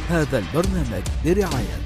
هذا البرنامج برعاية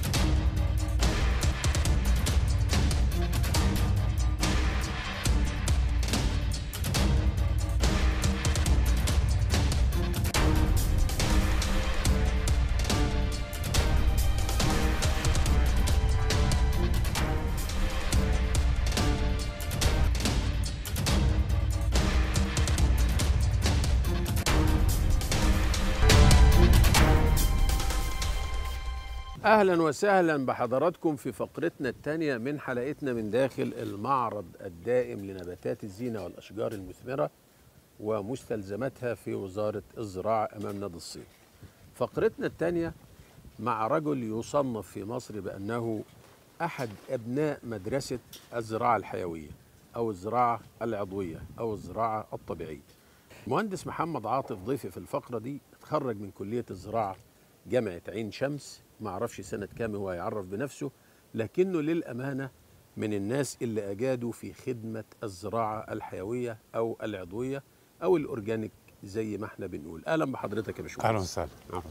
أهلا وسهلا بحضراتكم في فقرتنا الثانية من حلقتنا من داخل المعرض الدائم لنباتات الزينة والأشجار المثمرة ومستلزماتها في وزارة الزراعة أمام نادي الصيد. فقرتنا الثانية مع رجل يصنف في مصر بأنه أحد أبناء مدرسة الزراعة الحيوية أو الزراعة العضوية أو الزراعة الطبيعية. المهندس محمد عاطف ضيفي في الفقرة دي اتخرج من كلية الزراعة جامعة عين شمس، ما اعرفش سنة كام، هو يعرف بنفسه، لكنه للأمانة من الناس اللي أجادوا في خدمة الزراعة الحيوية أو العضوية أو الأورجانيك زي ما احنا بنقول. أهلا بحضرتك يا باشمهندس. أهلا وسهلا.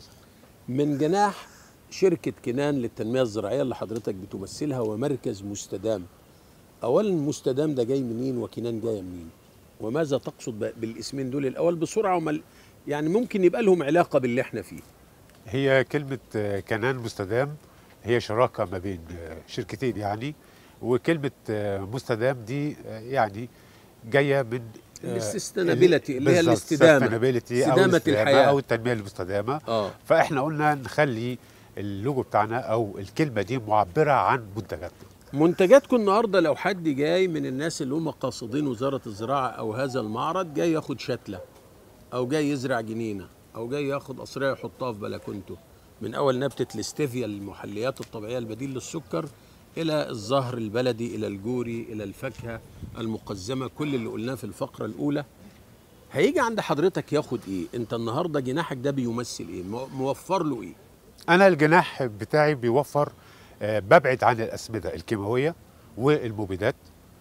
من جناح شركة كنان للتنمية الزراعية اللي حضرتك بتمثلها ومركز مستدام، أولا مستدام ده جاي منين وكنان جاية منين؟ وماذا تقصد بالاسمين دول الأول بسرعة، يعني ممكن يبقى لهم علاقة باللي احنا فيه؟ هي كلمة كنان مستدام هي شراكة ما بين شركتين يعني، وكلمة مستدام دي يعني جاية من السستينابيلتي اللي هي الاستدامة، استدامة الحياة أو التنمية المستدامة. فإحنا قلنا نخلي اللوجو بتاعنا أو الكلمة دي معبرة عن منتجاتكم النهارده. لو حد جاي من الناس اللي هم قاصدين وزارة الزراعة أو هذا المعرض، جاي ياخد شتلة أو جاي يزرع جنينة أو جاي ياخد قصرية يحطها في بلكونته، من أول نبتة الاستيفيا المحليات الطبيعية البديل للسكر إلى الزهر البلدي إلى الجوري إلى الفاكهة المقزمة، كل اللي قلناه في الفقرة الأولى، هيجي عند حضرتك ياخد إيه؟ أنت النهارده جناحك ده بيمثل إيه؟ موفر له إيه؟ أنا الجناح بتاعي بيوفر، ببعد عن الأسمدة الكيماوية والمبيدات.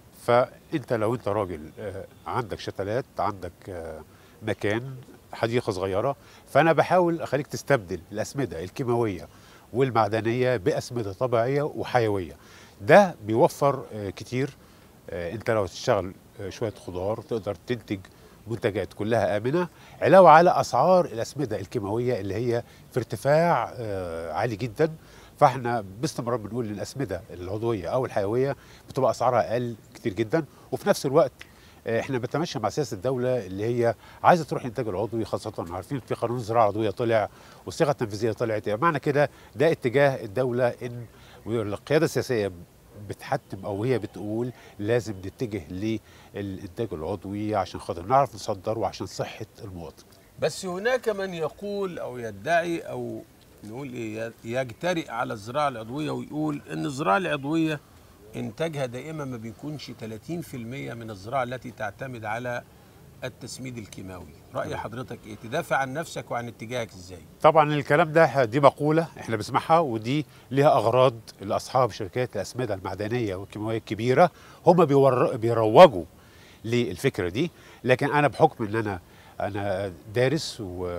فأنت لو أنت راجل عندك شتلات، عندك مكان حديقة صغيرة، فأنا بحاول أخليك تستبدل الأسمدة الكيماوية والمعدنية بأسمدة طبيعية وحيوية. ده بيوفر كتير. أنت لو تشتغل شوية خضار تقدر تنتج منتجات كلها آمنة، علاوة على أسعار الأسمدة الكيماوية اللي هي في ارتفاع عالي جدا. فاحنا باستمرار بنقول ان الأسمدة العضوية أو الحيوية بتبقى أسعارها أقل كتير جدا، وفي نفس الوقت احنا بنتماشى مع سياسه الدوله اللي هي عايزه تروح الانتاج العضوي، خاصه عارفين في قانون الزراعه العضويه طلع والصيغه التنفيذيه طلعت. معنى كده ده اتجاه الدوله، ان القياده السياسيه بتحتم او هي بتقول لازم نتجه للانتاج العضوي عشان خاطر نعرف نصدر وعشان صحه المواطن. بس هناك من يقول او يدعي او نقول ايه، يجترئ على الزراعه العضويه ويقول ان الزراعه العضويه إنتاجها دائما ما بيكونش 30% من الزراعة التي تعتمد على التسميد الكيماوي. رأي حضرتك إيه؟ تدافع عن نفسك وعن اتجاهك إزاي؟ طبعا الكلام ده دي مقولة احنا بنسمعها، ودي ليها أغراض لأصحاب شركات الأسمدة المعدنية والكيماوية الكبيرة، هم بيروجوا للفكرة دي. لكن أنا بحكم إن أنا دارس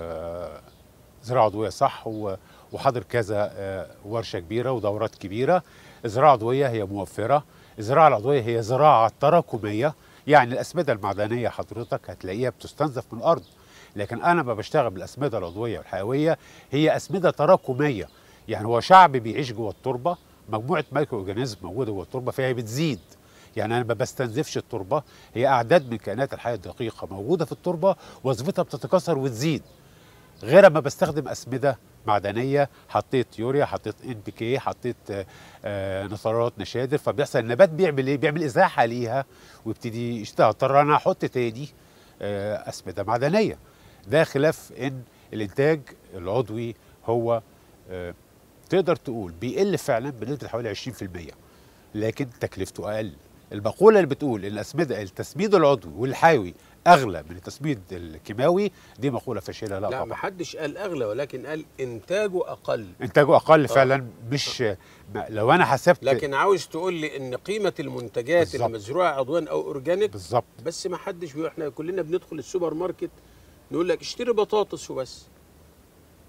وزراعة عضوية صح وحاضر كذا ورشة كبيرة ودورات كبيرة. الزراعة العضوية هي موفرة. الزراعة العضوية هي زراعة تراكمية، يعني الأسمدة المعدنية حضرتك هتلاقيها بتستنزف من الأرض، لكن أنا ما بشتغل بالأسمدة العضوية والحيوية هي أسمدة تراكمية. يعني هو شعب بيعيش جوه التربة، مجموعة مايكرو أورجانيزم موجودة جوه التربة فهي بتزيد. يعني أنا ما بستنزفش التربة، هي أعداد من كائنات الحياة الدقيقة موجودة في التربة وظيفتها بتتكاثر وتزيد، غير ما بستخدم أسمدة معدنيه، حطيت يوريا، حطيت NPK، حطيت نترات نشادر، فبيحصل النبات بيعمل ايه؟ بيعمل ازاحه ليها ويبتدي يشتغل. اضطر انا احط تاني اسمده معدنيه. ده خلاف ان الانتاج العضوي هو تقدر تقول بيقل فعلا بنسبه حوالي 20%، لكن تكلفته اقل. المقوله اللي بتقول ان الاسمده التسميد العضوي والحيوي اغلى من التسميد الكيماوي دي مقوله فاشله. لا طبعا، ما حدش قال اغلى، ولكن قال انتاجه اقل. انتاجه اقل فعلا. مش لو انا حسبت، لكن عاوز تقول لي ان قيمه المنتجات بالزبط. المزروعه عضويا او اورجانيك بالظبط، بس ما حدش احنا كلنا بندخل السوبر ماركت نقول لك اشتري بطاطس وبس.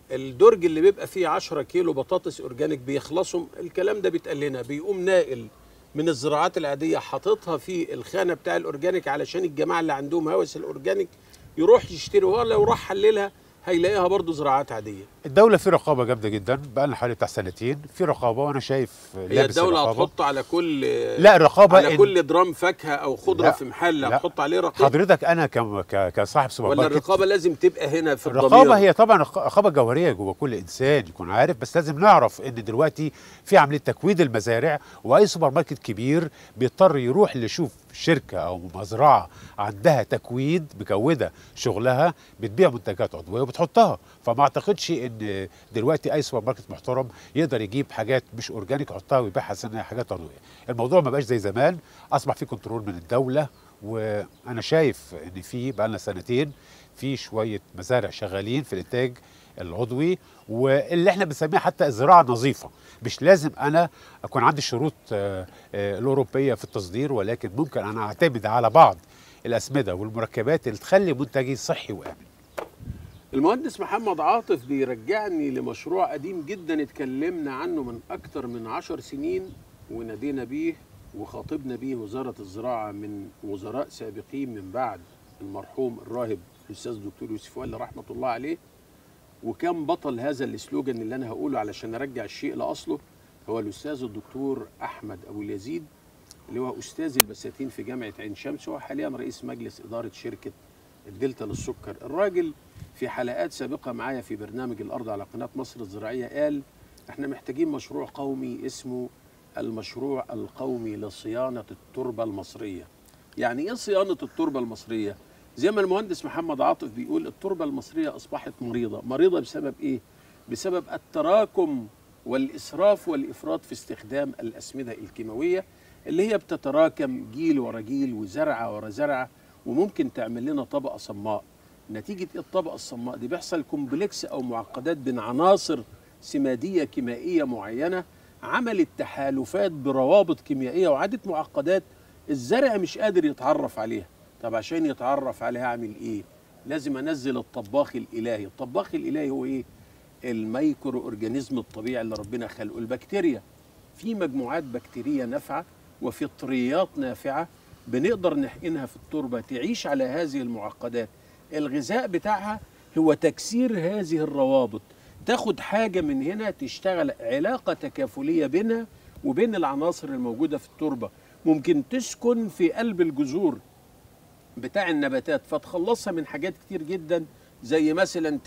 الدرج اللي بيبقى فيه 10 كيلو بطاطس اورجانيك بيخلصوا، الكلام ده بيتقال لنا، بيقوم ناقل من الزراعات العاديه حاططها في الخانه بتاع الاورجانيك علشان الجماعه اللي عندهم هوس الاورجانيك يروح يشتري، ولا لو راح حللها هيلاقيها برضو زراعات عاديه. الدولة في رقابة جامدة جدا، بقى لنا حوالي بتاع سنتين في رقابة، وأنا شايف هي لابس الدوله الرقابة. هتحط على كل، لا الرقابة على كل درام فاكهه او خضره لا، في محل لا. هتحط عليه رقابه؟ حضرتك أنا كصاحب سوبر ولا ماركت، الرقابه لازم تبقى هنا في الضمير؟ الرقابة هي طبعا رقابة جوهرية جوه كل إنسان يكون عارف، بس لازم نعرف إن دلوقتي في عملية تكويد المزارع، وأي سوبر ماركت كبير بيضطر يروح يشوف شركة أو مزرعة عندها تكويد مكودة شغلها بتبيع منتجات عضوية وبتحطها. فما أعتقدش إن دلوقتي أي سوبر ماركت محترم يقدر يجيب حاجات مش أورجانيك يحطها ويبيعها سنة حاجات عضوية. الموضوع ما بقاش زي زمان، أصبح في كنترول من الدولة، وأنا شايف إن في بقى لنا سنتين في شويه مزارع شغالين في الانتاج العضوي، واللي احنا بنسميها حتى الزراعه النظيفه. مش لازم انا اكون عندي الشروط الاوروبيه في التصدير، ولكن ممكن انا اعتمد على بعض الاسمده والمركبات اللي تخلي منتجي صحي وامن. المهندس محمد عاطف بيرجعني لمشروع قديم جدا اتكلمنا عنه من اكتر من 10 سنين، ونادينا بيه وخاطبنا بيه وزاره الزراعه من وزراء سابقين من بعد المرحوم الراهب الاستاذ الدكتور يوسف والي رحمه الله عليه. وكان بطل هذا السلوجان اللي انا هقوله علشان ارجع الشيء لاصله هو الاستاذ الدكتور احمد ابو اليزيد، اللي هو استاذ البساتين في جامعه عين شمس، وحاليا رئيس مجلس اداره شركه الدلتا للسكر. الراجل في حلقات سابقه معايا في برنامج الارض على قناه مصر الزراعيه قال احنا محتاجين مشروع قومي اسمه المشروع القومي لصيانه التربه المصريه. يعني ايه صيانه التربه المصريه؟ زي ما المهندس محمد عاطف بيقول التربه المصريه اصبحت مريضه. مريضه بسبب ايه؟ بسبب التراكم والاسراف والافراط في استخدام الاسمده الكيماويه اللي هي بتتراكم جيل ورا جيل وزرعه ورا زرعه، وممكن تعمل لنا طبقه صماء. نتيجه الطبقه الصماء دي بيحصل كومبلكس او معقدات بين عناصر سماديه كيميائيه معينه عملت تحالفات بروابط كيميائيه وعدت معقدات الزرع مش قادر يتعرف عليها. طب عشان يتعرف عليها اعمل ايه؟ لازم انزل الطباخ الالهي. الطباخ الالهي هو ايه؟ الميكرو اورجانيزم الطبيعي اللي ربنا خلقه، البكتيريا. في مجموعات بكتيريه نافعه وفطريات نافعه بنقدر نحقنها في التربه تعيش على هذه المعقدات. الغذاء بتاعها هو تكسير هذه الروابط، تاخد حاجه من هنا تشتغل علاقه تكافليه بينها وبين العناصر الموجوده في التربه، ممكن تسكن في قلب الجذور بتاع النباتات فتخلصها من حاجات كتير جدا، زي مثلا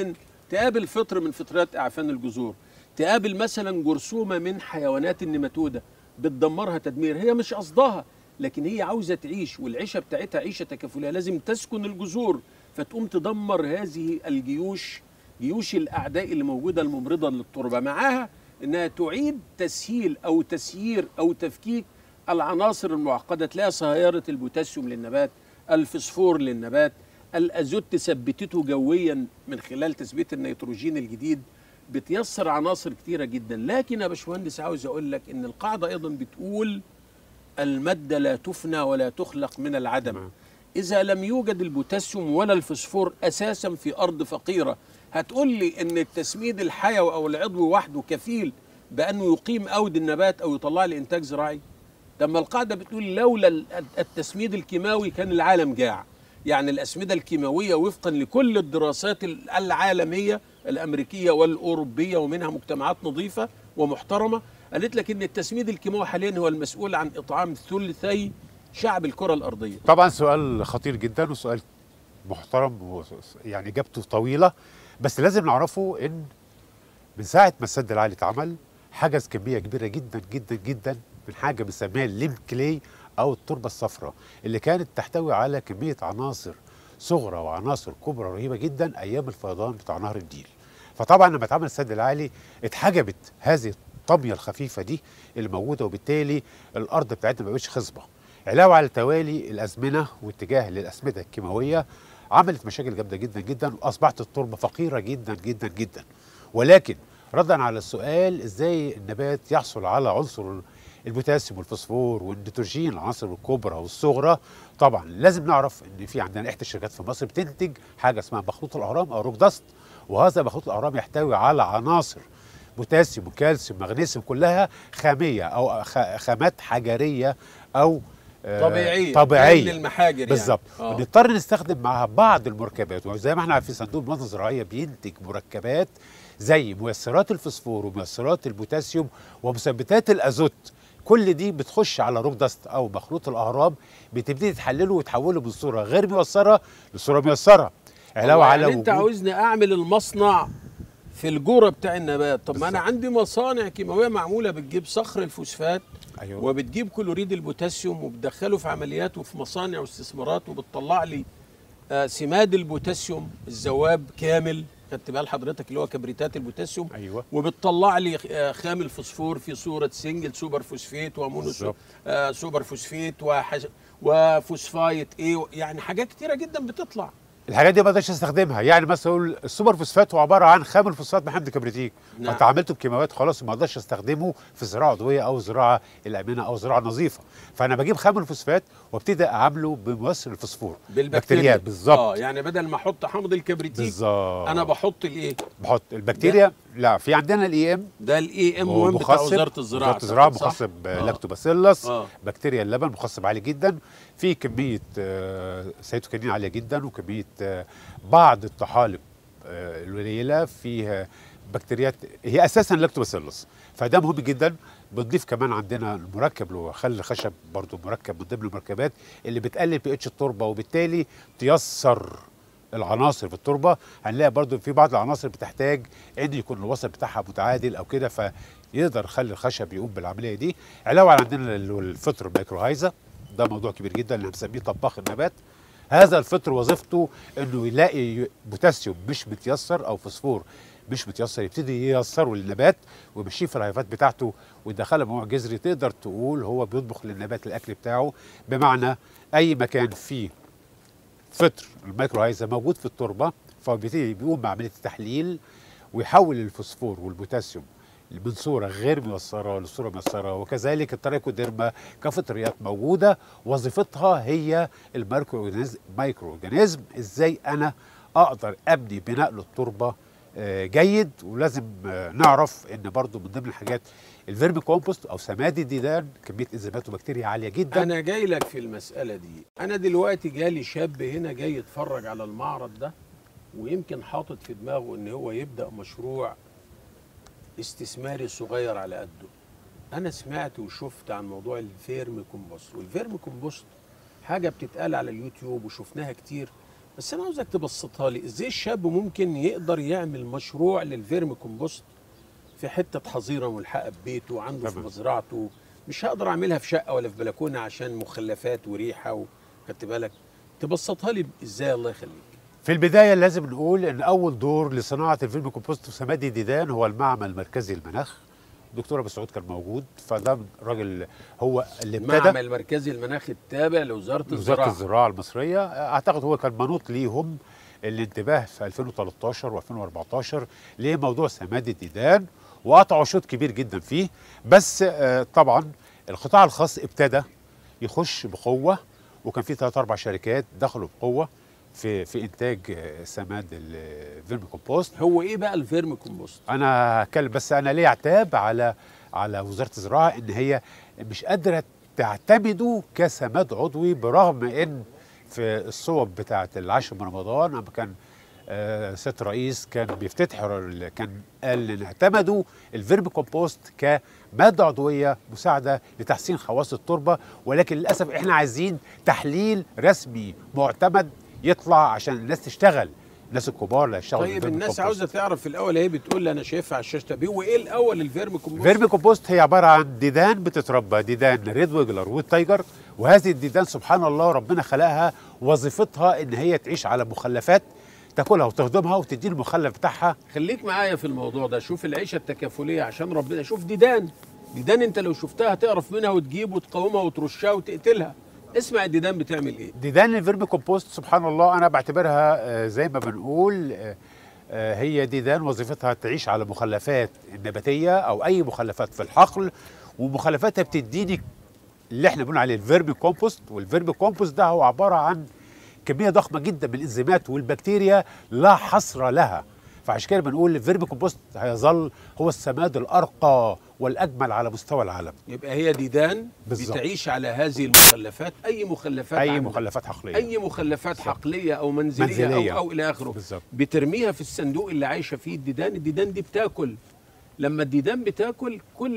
تقابل فطر من فطريات اعفان الجذور، تقابل مثلا جرثومه من حيوانات النماتوده بتدمرها تدمير هي مش قصدها، لكن هي عاوزه تعيش والعيشه بتاعتها عيشه تكافليه، لازم تسكن الجذور فتقوم تدمر هذه الجيوش، جيوش الاعداء اللي موجوده الممرضه للتربه، معاها انها تعيد تسهيل او تسيير او تفكيك العناصر المعقده. تلاقي صهايره البوتاسيوم للنبات، الفسفور للنبات، الازوت تثبتته جويا من خلال تثبيت النيتروجين الجديد، بتيسر عناصر كتيره جدا. لكن يا باشمهندس عاوز اقول لك ان القاعده ايضا بتقول الماده لا تفنى ولا تخلق من العدم. اذا لم يوجد البوتاسيوم ولا الفسفور اساسا في ارض فقيره، هتقول لي ان التسميد الحيوي او العضوي وحده كفيل بانه يقيم اود النبات او يطلع لي انتاج زراعي؟ لما القاعده بتقول لولا التسميد الكيماوي كان العالم جاع. يعني الاسمده الكيماويه وفقا لكل الدراسات العالميه الامريكيه والاوروبيه ومنها مجتمعات نظيفه ومحترمه قالت لك ان التسميد الكيماوي حاليا هو المسؤول عن اطعام ثلثي شعب الكره الارضيه. طبعا سؤال خطير جدا وسؤال محترم، يعني اجابته طويله، بس لازم نعرفه ان من ساعه ما السد العالي اتعمل حجز كميه كبيره جدا جدا جدا من حاجه بنسميها الليم كلي او التربه الصفراء، اللي كانت تحتوي على كميه عناصر صغرى وعناصر كبرى رهيبه جدا ايام الفيضان بتاع نهر النيل. فطبعا لما اتعمل السد العالي اتحجبت هذه الطميه الخفيفه دي اللي موجوده، وبالتالي الارض بتاعتنا ما بقتش خصبه. علاوه على توالي الازمنه واتجاه للاسمده الكيماويه عملت مشاكل جامده جدا جدا، واصبحت التربه فقيره جدا جدا جدا. ولكن ردا على السؤال ازاي النبات يحصل على عنصر البوتاسيوم والفوسفور والنيتروجين العناصر الكبرى والصغرى، طبعا لازم نعرف ان في عندنا احدى الشركات في مصر بتنتج حاجه اسمها مخلوط الاهرام او روك داست، وهذا مخلوط الاهرام يحتوي على عناصر بوتاسيوم وكالسيوم مغنيسيوم، كلها خاميه او خامات حجريه او طبيعيه للمحاجر بالظبط. يعني. بنضطر نستخدم معها بعض المركبات، وزي ما احنا عارفين صندوق المنظمه الزراعيه بينتج مركبات زي ميسرات الفوسفور وميسرات البوتاسيوم ومثبتات الازوت. كل دي بتخش على روك داست او مخلوط الاهرام، بتبتدي تحلله وتحوله من صوره غير ميسره لصوره ميسره. علاوه على يعني انت عاوزني اعمل المصنع في الجوره بتاع النبات. طب ما انا عندي مصانع كيماويه معموله بتجيب صخر الفوسفات، أيوة. وبتجيب كلوريد البوتاسيوم وبتدخله في عمليات وفي مصانع واستثمارات، وبتطلع لي سماد البوتاسيوم الذواب كامل، خدت بال حضرتك، اللي هو كبريتات البوتاسيوم. أيوة. وبتطلع لي خام الفوسفور في صوره سنجل سوبر فوسفيت ومونو سوبر فوسفيت وفوسفايت ايه، يعني حاجات كتيره جدا بتطلع. الحاجات دي ما اقدرش استخدمها. يعني مثلا اقول السوبر فوسفات هو عباره عن خام الفوسفات محمض كبريتيك، نعم. فانت عملته بكيماويات خلاص، ما اقدرش استخدمه في زراعه عضويه او زراعه الامنه او زراعه نظيفه. فانا بجيب خام الفوسفات وابتدي اعامله بمؤثر الفوسفور بالبكتيريا بالظبط. يعني بدل ما احط حامض الكبريتيك بالظبط انا بحط الايه؟ بحط البكتيريا. لا، في عندنا الاي ام، ده الاي ام بتاع وزاره الزراعه. وزاره الزراعه مخصب لاكتوباسيلس بكتيريا اللبن، مخصب عالي جدا، في كميه سيتوكينين عاليه جدا، وكميه بعض الطحالب القليله فيها بكتيريات هي اساسا لاكتوباسيلس، فده مهم جدا. بنضيف كمان عندنا المركب اللي هو خل الخشب، برضو مركب من ضمن المركبات اللي بتقلل بي اتش التربه، وبالتالي تيسر العناصر في التربه. هنلاقي برضو في بعض العناصر بتحتاج ان يكون الوسط بتاعها متعادل او كده، فيقدر خل الخشب يقوم بالعمليه دي. علاوه على عندنا الفطر الميكروهايزا، ده موضوع كبير جدا اللي بنسميه طباخ النبات. هذا الفطر وظيفته انه يلاقي بوتاسيوم مش متيسر او فوسفور مش متيسر، يبتدي ييسره للنبات ويمشيه في الهيفات بتاعته ويدخلها مجموع جذري. تقدر تقول هو بيطبخ للنبات الاكل بتاعه، بمعنى اي مكان فيه فطر الميكروهايزا موجود في التربه، فبيبتدي بيقوم بعمليه التحليل ويحول الفوسفور والبوتاسيوم من صوره غير ميسره لصوره ميسره. وكذلك الترايكوديرما كفطريات موجوده، وظيفتها هي المايكرو اورجانيزم. ازاي انا اقدر ابني بناء للتربه جيد. ولازم نعرف ان برضو من ضمن الحاجات الفيرمي كومبوست او سماد الديدان، كميه انزيمات وبكتيريا عاليه جدا. انا جاي لك في المساله دي. انا دلوقتي جالي شاب هنا جاي يتفرج على المعرض ده، ويمكن حاطط في دماغه ان هو يبدا مشروع استثماري صغير على قده. انا سمعت وشفت عن موضوع الفيرمي كومبوست، والفيرمي كومبوست حاجه بتتقال على اليوتيوب وشفناها كتير، بس انا عاوزك تبسطها لي. ازاي الشاب ممكن يقدر يعمل مشروع للفيرمي كومبوست في حته حظيره ملحقه ببيته وعنده في مزرعته؟ مش هقدر اعملها في شقه ولا في بلكونه عشان مخلفات وريحه خدت بالك. تبسطها لي ازاي الله يخليك. في البدايه لازم نقول ان اول دور لصناعه الفيرمي كومبوست وسماد الديدان هو المعمل المركزي للمناخ. الدكتور ابو سعود كان موجود، فده راجل هو اللي ابتدى. المعمل المركزي للمناخ التابع لوزاره الزراعه. وزاره الزراعه المصريه، اعتقد هو كان منوط ليهم الانتباه في 2013 و2014 لموضوع سماد الديدان، وقطعوا شوط كبير جدا فيه. بس طبعا القطاع الخاص ابتدى يخش بقوه، وكان في 3-4 شركات دخلوا بقوه في انتاج سماد الفيرمي كومبوست. هو ايه بقى الفيرمي كومبوست؟ انا هتكلم، بس انا ليه اعتاب على وزاره الزراعه ان هي مش قادره تعتمده كسماد عضوي، برغم ان في الصوب بتاعه العاشر من رمضان لما كان سياده الرئيس كان بيفتتح، كان قال ان اعتمدوا الفيرمي كومبوست كماده عضويه مساعده لتحسين خواص التربه، ولكن للاسف احنا عايزين تحليل رسمي معتمد يطلع عشان الناس تشتغل، الناس الكبار اللي هيشتغلوا. طيب الناس عاوزه تعرف في الاول، هي بتقول لي انا شايفها على الشاشه. طب هو ايه الاول الفيرمي كومبوست؟ الفيرمي كومبوست هي عباره عن ديدان بتتربى، ديدان ريد ويجلر والتايجر. وهذه الديدان سبحان الله ربنا خلقها وظيفتها ان هي تعيش على مخلفات، تاكلها وتهضمها وتدي المخلف بتاعها. خليك معايا في الموضوع ده. شوف العيشه التكافليه عشان ربنا. شوف ديدان انت لو شفتها هتعرف منها وتجيب وتقومها وترشها وتقتلها. اسمع الديدان بتعمل ايه؟ ديدان الفيرمي كومبوست سبحان الله انا بعتبرها زي ما بنقول هي ديدان وظيفتها تعيش على مخلفات النباتيه او اي مخلفات في الحقل، ومخلفاتها بتديني اللي احنا بنقول عليه الفيرمي كومبوست. والفيرمي كومبوست ده هو عباره عن كميه ضخمه جدا من الانزيمات والبكتيريا لا حصر لها. فعشان كده بنقول الفيرمي كومبوست هيظل هو السماد الارقى والاجمل على مستوى العالم. يبقى هي ديدان بالظبط. بتعيش على هذه المخلفات، اي مخلفات اي عندك. مخلفات حقليه، اي مخلفات بالظبط. حقليه او منزليه او الى اخره، بالظبط. بترميها في الصندوق اللي عايشه فيه الديدان. الديدان دي بتاكل، لما الديدان بتاكل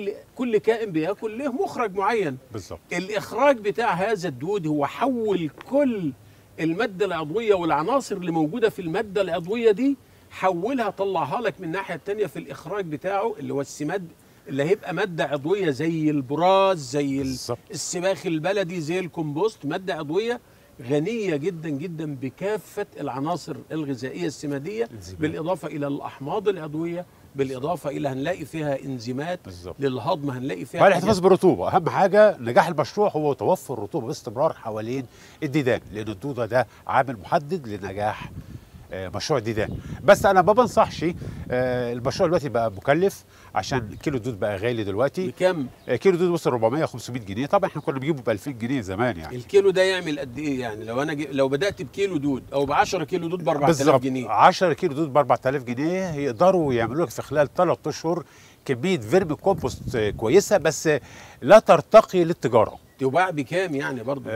كل كائن بياكل له مخرج معين. بالظبط. الاخراج بتاع هذا الدود هو حول كل الماده العضويه والعناصر اللي موجوده في الماده العضويه دي، حولها طلعها لك من الناحيه الثانيه في الاخراج بتاعه اللي هو السماد، اللي هيبقى ماده عضويه زي البراز، زي بالظبط. السباخ البلدي، زي الكمبوست، ماده عضويه غنيه جدا جدا بكافه العناصر الغذائيه السماديه، بالاضافه الى الاحماض العضويه، بالاضافه الى هنلاقي فيها انزيمات بالظبط. للهضم، هنلاقي فيها والاحتفاظ بالرطوبه. اهم حاجه نجاح المشروع هو توفر الرطوبه باستمرار حوالين الديدان، لان الدوده ده عامل محدد لنجاح مشروع الديدان. بس انا ما بنصحش، المشروع دلوقتي بقى مكلف عشان كيلو الدود بقى غالي دلوقتي. بكام؟ كيلو دود وصل 400 500 جنيه. طبعا احنا كنا بنجيبه ب 2000 جنيه زمان يعني. الكيلو ده يعمل قد ايه يعني؟ لو انا لو بدات بكيلو دود او ب 10 كيلو دود ب 4000 جنيه. 10 كيلو دود ب 4000 جنيه يقدروا يعملوا لك في خلال 3 اشهر كميه فيرمي كومبوست كويسه، بس لا ترتقي للتجاره. تباع بكام يعني برضه؟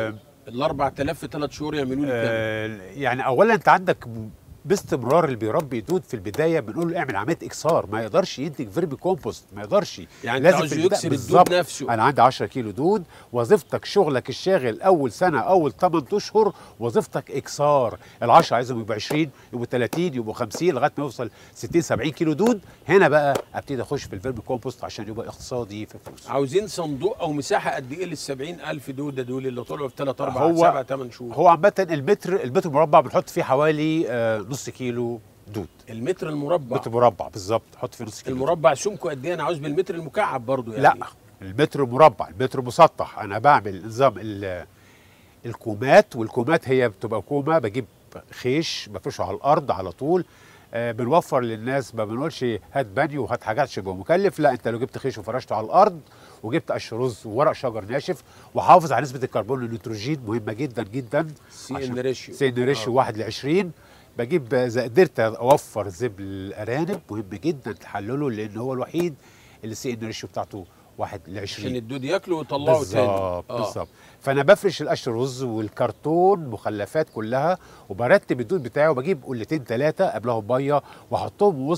ال 4000 في 3 شهور يعملوا لي كام؟ يعني اولا انت عندك باستمرار اللي بيربي دود في البدايه بنقول له اعمل عمليه اكسار، ما يقدرش ينتج فيرمي كومبوست، ما يقدرش. يعني لازم عاوز يكسر الدود نفسه. انا عندي 10 كيلو دود، وظيفتك شغلك الشاغل اول سنه اول 8 اشهر وظيفتك اكسار. ال10 عايزهم يبقوا 20 يبقوا 30 يبقوا 50 لغايه ما يوصل 60 70 كيلو دود. هنا بقى ابتدي اخش في الفيرمي كومبوست عشان يبقى اقتصادي في الفلوس. عاوزين صندوق او مساحه قد ايه لل 70000 دوده دول اللي طلعوا في 3 4 7 8 شهور؟ هو عامه المتر المربع بنحط فيه حوالي نص كيلو دود. المتر المربع؟ متر مربع بالظبط، حط فيه نص كيلو. المربع سمكه قد ايه؟ انا عاوز بالمتر المكعب برضو يعني. لا، المتر مربع، المتر مسطح. انا بعمل نظام الكومات، والكومات هي بتبقى كومه بجيب خيش بفرشه على الارض على طول. بنوفر للناس، ما بنقولش هات بانيو وهات حاجات شبه مكلف. لا، انت لو جبت خيش وفرشته على الارض وجبت قش رز وورق شجر ناشف وحافظ على نسبه الكربون والنيتروجين، مهمه جدا جدا. سي ان ريشيو 1:20. بجيب اذا قدرت اوفر زبل الارانب، مهم جدا تحلله لان هو الوحيد اللي سي ان ريشيو بتاعته 1:20 عشان الدود ياكلوا ويطلعوا تاني. بالظبط. فانا بفرش القش الرز والكرتون مخلفات كلها، وبرتب الدود بتاعي، وبجيب قلتين 3 قبلهم ميه واحطهم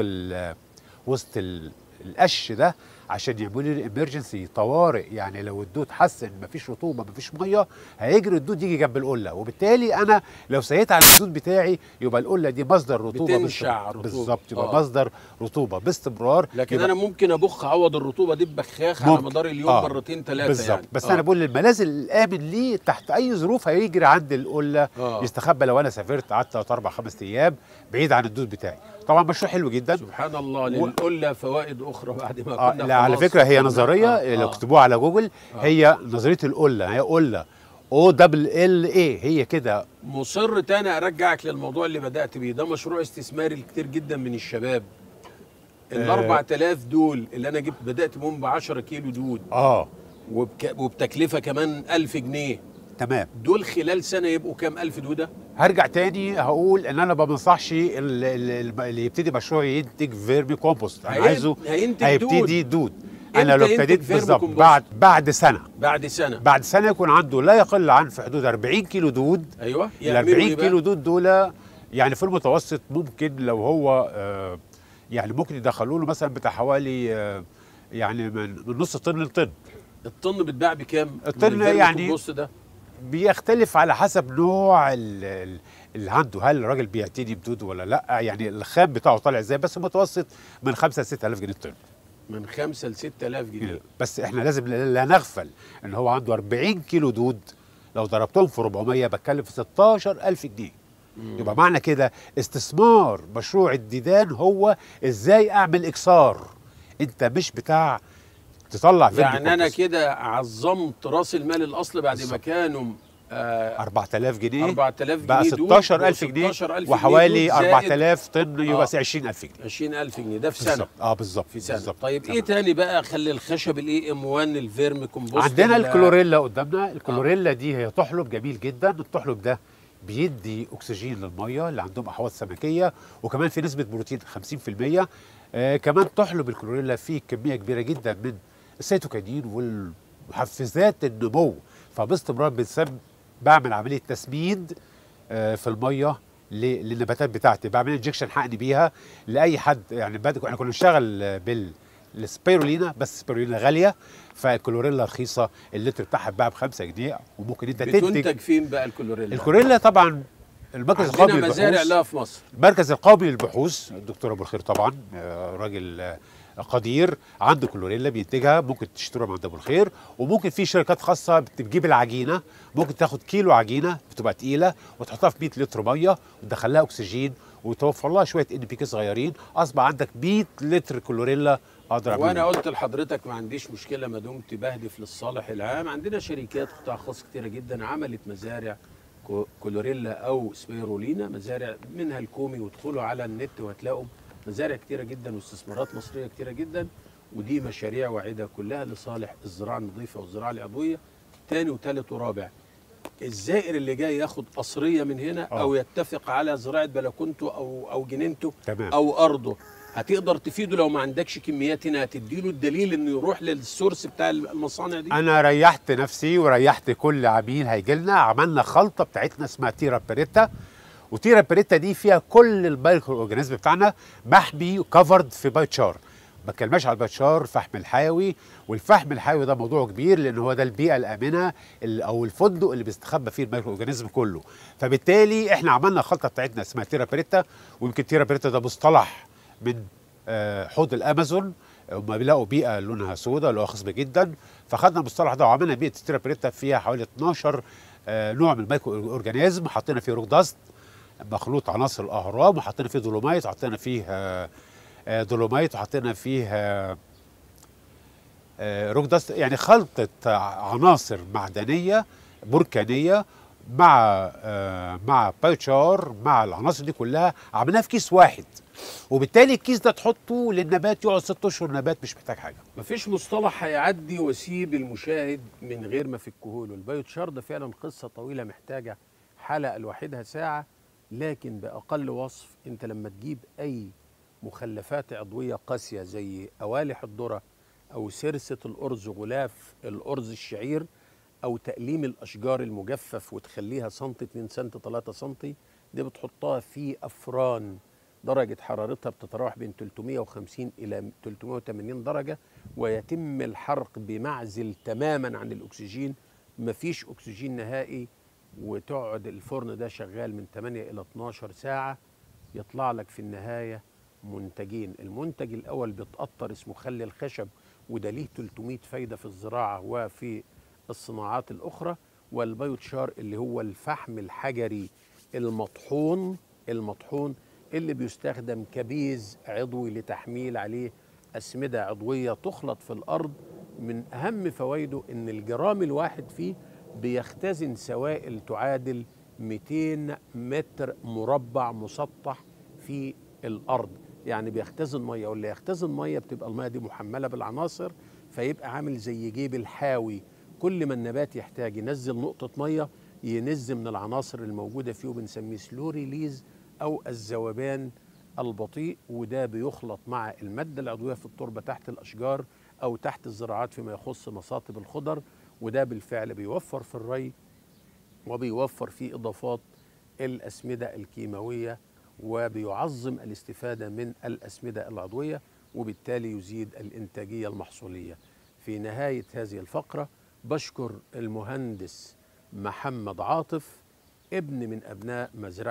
وسط القش ده عشان يعملوا لي الامرجنسي طوارئ. يعني لو الدود حس ان مفيش رطوبه مفيش ميه هيجري الدود يجي جنب القله، وبالتالي انا لو سيت على الدود بتاعي يبقى القله دي مصدر رطوبه، بتنشع رطوبه بالظبط، يبقى مصدر رطوبه باستمرار. لكن انا ممكن ابخ اعوض الرطوبه دي ببخاخ على مدار اليوم مرتين 3 بالظبط يعني. بس انا بقول الملاذ الامن ليه تحت اي ظروف هيجري عند القله يستخبى. لو انا سافرت قعدت 3 4 5 ايام بعيد عن الدود بتاعي. طبعا مشروع حلو جدا سبحان الله. للقله فوائد اخرى بعد ما كنا لا على فكره هي نظريه لو كتبوها على جوجل هي نظريه القله، هي قله OLLA، هي كده. مصر تاني ارجعك للموضوع اللي بدات بيه، ده مشروع استثماري كتير جدا من الشباب. ال 4000 دول اللي انا بدات بهم ب 10 كيلو دود وبتكلفه كمان 1000 جنيه. تمام. دول خلال سنه يبقوا كام الف دوده؟ هرجع تاني هقول ان انا ما بنصحش اللي يبتدي مشروع ينتج فيرمي كومبوست. انا عايزه هيبتدي دود. انا لو ابتديت بالظبط بعد سنه يكون عنده لا يقل عن في حدود 40 كيلو دود. ايوه. ال 40 كيلو دود دول يعني في المتوسط ممكن لو هو يعني ممكن يدخلوا له مثلا بتاع حوالي يعني من نص طن لطن. الطن بتباع بكام؟ الطن يعني ده بيختلف على حسب نوع اللي عنده، هل الراجل بيعتني بدود ولا لا، يعني الخام بتاعه طالع ازاي. بس المتوسط من 5 ل 6000 جنيه الطن. من 5 ل 6000 جنيه. بس احنا لازم لا نغفل ان هو عنده 40 كيلو دود، لو ضربتهم في 400 بتكلم في 16000 جنيه. يبقى معنى كده استثمار مشروع الديدان هو ازاي اعمل اكسار. انت مش بتاع تطلع فيرمي يعني انا كده عظمت راس المال الاصل بعد ما كانوا 4000 جنيه 4000 جنيه بقى 16000 جنيه وحوالي 4000 طن يبقى 20000 جنيه. 20000 جنيه ده في سنه. بالظبط في سنه. بالزبط. طيب ايه تاني بقى خلي الخشب AM1 الفيرمي كومبوست؟ عندنا الكلوريلا قدامنا. الكلوريلا دي هي تحلب جميل جدا. التحلب ده بيدي اكسجين للميه اللي عندهم احواض سمكيه، وكمان في نسبه بروتين 50%. كمان تحلب الكلوريلا فيه كميه كبيره جدا من السيتوكاينين والمحفزات النمو، فباستمرار بعمل عمليه تسميد في الميه للنباتات بتاعتي، بعمل انجكشن حقني بيها لاي حد. يعني احنا كنا بنشتغل السبيرولينا، بس السبيرولينا غاليه، فالكلوريلا رخيصه، اللتر بتاعها بقى ب5 جنيه، وممكن انت بتنتج فين بقى الكلوريلا؟ الكلوريلا طبعا المركز القومي عندنا للبحوث، مزارع لها في مصر. المركز القومي للبحوث الدكتور ابو الخير طبعا راجل قدير، عنده كلوريلا بينتجها، ممكن تشتروها من عند ابو الخير. وممكن في شركات خاصه بتجيب العجينه، ممكن تاخد كيلو عجينه بتبقى تقيله وتحطها في 100 لتر ميه وتدخل لها اكسجين وتوفر لها شويه ان بي كي صغيرين، اصبح عندك 100 لتر كلوريلا اقدر اعملها. وانا قلت لحضرتك ما عنديش مشكله ما دمت بهدف للصالح العام. عندنا شركات قطاع خاص كتيره جدا عملت مزارع كلوريلا او سبيرولينا، مزارع منها الكومي، وادخلوا على النت وهتلاقوا مزارع كتيره جدا واستثمارات مصريه كتيره جدا، ودي مشاريع واعده كلها لصالح الزراعه النظيفه والزراعه العضويه. تاني وتالت ورابع، الزائر اللي جاي ياخد قصريه من هنا او يتفق على زراعه بلكونته او جنينته تمام. او ارضه، هتقدر تفيده. لو ما عندكش كميات هنا هتديله الدليل انه يروح للسورس بتاع المصانع دي. انا ريحت نفسي وريحت كل عميل هيجي لنا. عملنا خلطه بتاعتنا اسمها تيرا بيريتا، وتيرا بيريتا دي فيها كل المايكرو اورجانيزم بتاعنا محمي وكفرد في بايتشار. ما بتكلمش على البايتشار، الفحم الحيوي، والفحم الحيوي ده موضوع كبير لان هو ده البيئه الامنه او الفندق اللي بيستخبى فيه المايكرو اورجانيزم كله. فبالتالي احنا عملنا خلطه بتاعتنا اسمها تيرا بيريتا، ويمكن تيرا بيريتا ده مصطلح من حوض الامازون، هم بيلاقوا بيئه لونها سوداء اللي هو خصبه جدا، فخدنا المصطلح ده وعملنا بيئه تيرا بيريتا فيها حوالي 12 نوع من المايكرو اورجانيزم. حطينا فيه روك داست مخلوط عناصر الاهرام، وحطينا فيه دولومايت، وحطينا فيه دولومايت، وحطينا فيه روك داست، يعني خلطه عناصر معدنيه بركانيه مع بايتشار، مع العناصر دي كلها عملناها في كيس واحد. وبالتالي الكيس ده تحطه للنبات يقعد 6 اشهر، النبات مش محتاج حاجه. مفيش مصطلح هيعدي واسيب المشاهد من غير ما افكه له. البايوتشار ده فعلا قصه طويله محتاجه حلقه لوحدها ساعه، لكن باقل وصف انت لما تجيب اي مخلفات عضويه قاسيه زي قوالح الذره او سرسه الارز، غلاف الارز الشعير، او تقليم الاشجار المجفف وتخليها سنتي 2 سنتي 3 سنتي، دي بتحطها في افران درجة حرارتها بتتراوح بين 350 إلى 380 درجة، ويتم الحرق بمعزل تماما عن الأكسجين، مفيش أكسجين نهائي، وتقعد الفرن ده شغال من 8 إلى 12 ساعة. يطلع لك في النهاية منتجين. المنتج الأول بيتقطر اسمه خل الخشب، وده ليه 300 فايدة في الزراعة وفي الصناعات الأخرى. والبايوتشار اللي هو الفحم الحجري المطحون اللي بيستخدم كبيز عضوي لتحميل عليه أسمدة عضوية تخلط في الأرض. من أهم فوائده إن الجرام الواحد فيه بيختزن سوائل تعادل 200 متر مربع مسطح في الأرض، يعني بيختزن مية، واللي يختزن مية بتبقى المية دي محملة بالعناصر، فيبقى عامل زي جيب الحاوي. كل ما النبات يحتاج ينزل نقطة مية ينزل من العناصر الموجودة فيه، وبنسميه سلو ريليز أو الذوبان البطيء، وده بيخلط مع المادة العضوية في التربة تحت الأشجار أو تحت الزراعات فيما يخص مصاطب الخضر، وده بالفعل بيوفر في الري وبيوفر في إضافات الأسمدة الكيماوية، وبيعظم الاستفادة من الأسمدة العضوية، وبالتالي يزيد الإنتاجية المحصولية. في نهاية هذه الفقرة بشكر المهندس محمد عاطف، ابن من ابناء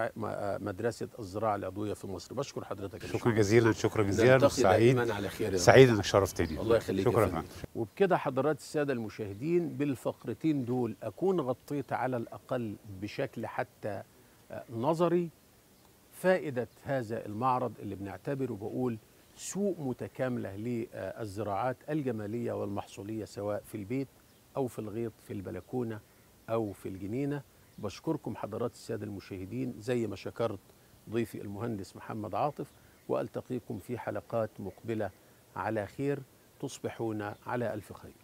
مدرسه الزراعه العضويه في مصر. بشكر حضرتك. شكرا جزيلا، شكرا جزيلا. سعيد على خير. سعيد انك شرفتني. الله يخليك. شكرا. وبكده حضرات الساده المشاهدين، بالفقرتين دول اكون غطيت على الاقل بشكل حتى نظري فائده هذا المعرض اللي بنعتبره بقول سوق متكامله للزراعات الجماليه والمحصوليه، سواء في البيت او في الغيط، في البلكونه او في الجنينه. بشكركم حضرات السادة المشاهدين زي ما شكرت ضيفي المهندس محمد عاطف، وألتقيكم في حلقات مقبلة على خير. تصبحون على ألف خير.